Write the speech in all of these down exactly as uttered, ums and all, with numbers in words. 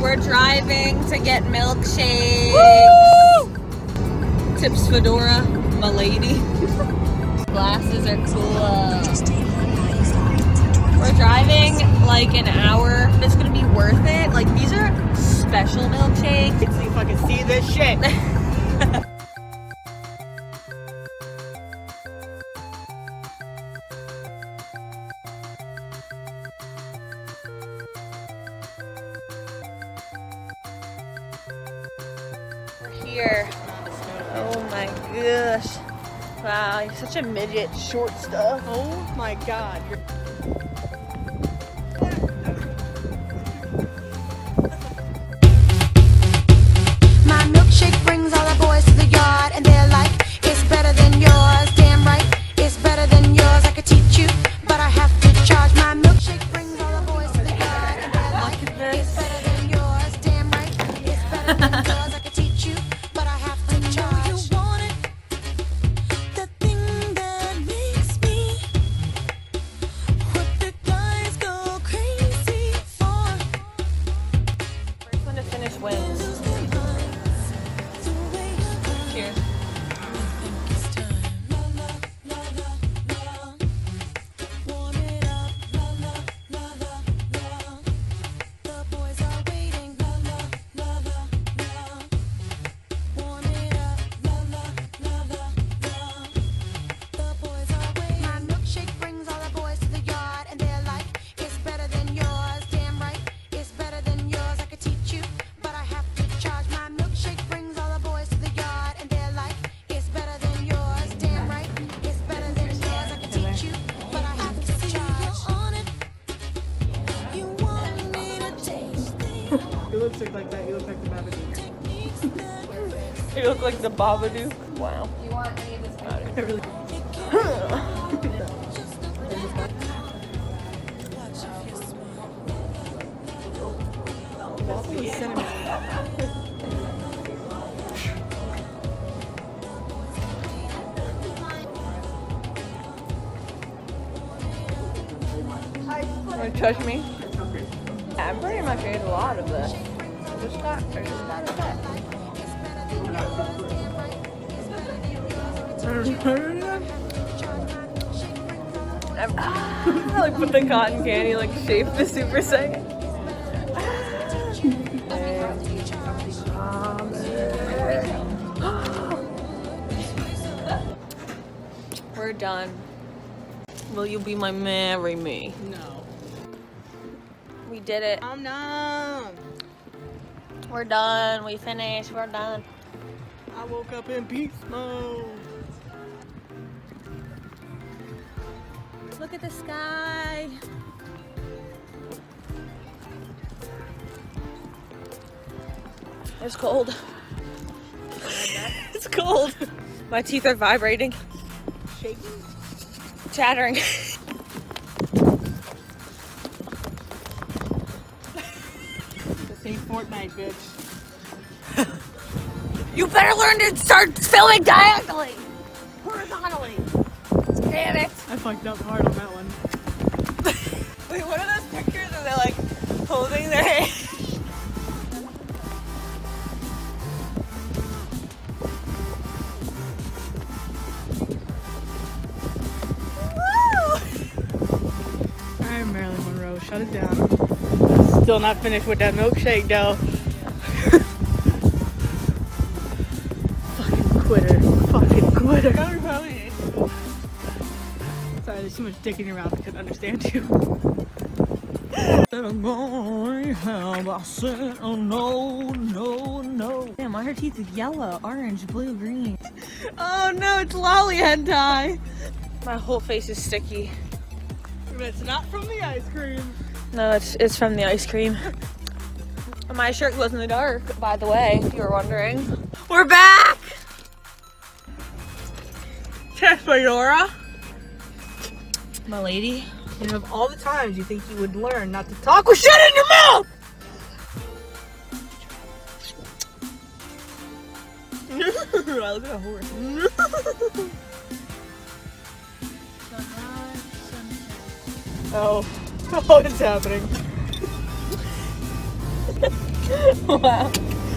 we're driving to get milkshakes. Woo! Tips Fedora, my lady. Glasses are cool. We're driving like an hour. It's gonna be worth it. Like, these are special milkshakes. Let's see if I can see this shit. We're here. Oh my gosh. Wow, you're such a midget, short stuff. Oh my god. You're My milkshake brings all the boys to the yard, and they're like, it's better than yours. Damn right, it's better than yours. I could teach you, but I have to charge. My milkshake brings all the boys to the yard, and they're like, it's better than yours. Damn right, it's better than yours. I could teach you, but I have to charge. You want it, the thing that makes me what the guys go crazy for. First one to finish wins. Cheers. My milkshake brings all the boys to the yard, and they're like, it's better than yours. Damn right, it's better than yours. I could teach you, but I have to charge. My milkshake brings all the boys to the yard, and they're like, it's better than yours. Damn right, it's better than yours. I could teach you, but I have to charge. On it, you want me to taste it. your lipstick like that. You look like the Babadook. You look like the Babadook. Wow. You want any of this? I really waffle with cinnamon. Want to touch me? Yeah, I'm pretty much ate a lot of this. I just got, I just got a bit. I like put the cotton candy, like shape the Super Saiyan. We're done. Will you be my marry me? No. We did it. I'm numb. We're done. We finished. We're done. I woke up in beast mode. Look at the sky. It's cold. It's cold. My teeth are vibrating. Shaking. Chattering. This ain't Fortnite, bitch. You better learn to start filming diagonally. Horizontally. Damn it. I fucked up hard on that one. Wait, what are those pictures where they're like holding their hands? Alright, Marilyn Monroe, shut it down. Still not finished with that milkshake, though. Fucking quitter. Fucking quitter. Sorry, there's too much dick in your mouth. I couldn't understand you. I said, oh no, no, no. Damn, why her teeth is yellow, orange, blue, green. Oh no, it's lolly hentai. My whole face is sticky. It's not from the ice cream. No, it's it's from the ice cream. My shirt glows in the dark, by the way, if you were wondering. We're back! Tess Fedora. My lady. And of all the times you think you would learn not to talk with shit in your mouth! I look like a horse. Oh. Oh, it's happening. Wow.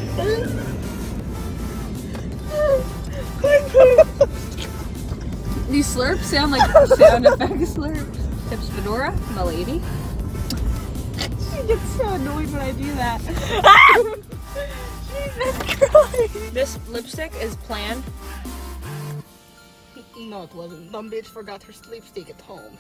These slurps sound like sound effect slurps. Tips Fedora, my lady. She gets so annoyed when I do that. Jesus Christ. This lipstick is planned. No, it wasn't. Dumb bitch forgot her lipstick at home.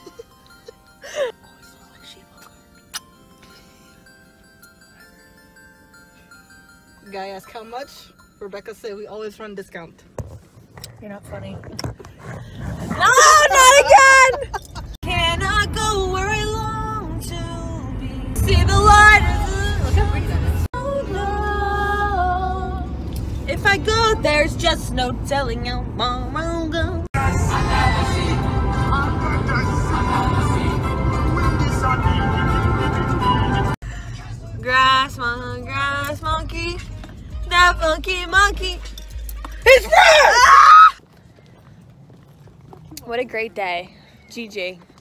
Guy asked how much. Rebecca said we always run discount. You're not funny. No, not again! Can I go where I long to be? See the light of the... Look how pretty that is. Oh, no. If I go, there's just no telling how long I'll go. Grass monkey, grass monkey, that funky monkey. He's red! Ah! What a great day. G G.